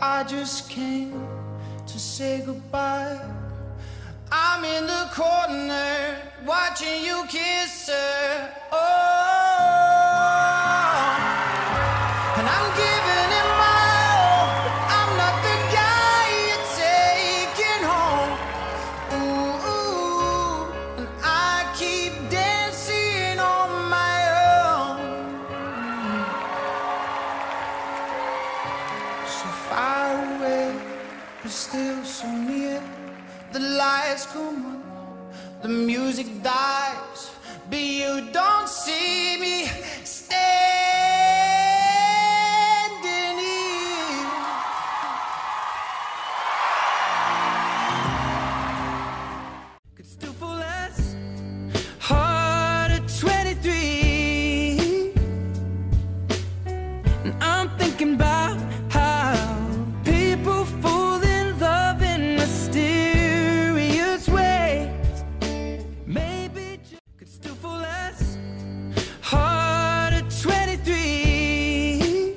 I just came to say goodbye. I'm in the corner watching you kiss her. Oh, and I'm giving it my all, but I'm not the guy you're taking home. Ooh, and I keep dancing on my own. So far away, but still so near. The lights come on, the music dies, but you don't see me standing here. Could still fall less hard at 23, and I'm thinking about how people fall in love in mysterious ways. Maybe could still fall less hard at 23,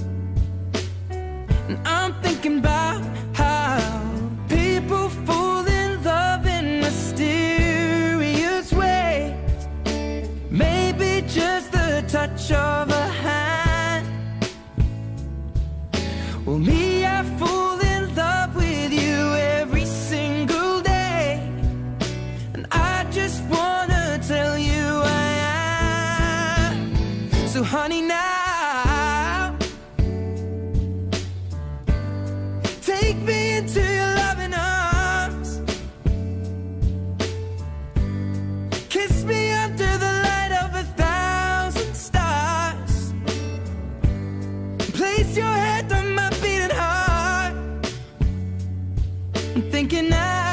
and I'm thinking about how people fall in love in mysterious ways. Maybe just the touch of a hand. Well, me, I fall in love with you every single day, and I just wanna tell you I am. So honey, now take me into your loving arms, kiss me under the light of 1,000 stars, place your head on my beating heart. I'm thinking now